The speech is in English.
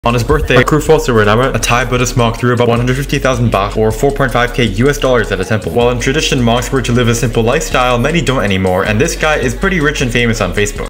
On his birthday, Kruphal Suriname, a Thai Buddhist monk threw about 150,000 baht or 4.5k US dollars at a temple. While in tradition monks were to live a simple lifestyle, many don't anymore, and this guy is pretty rich and famous on Facebook.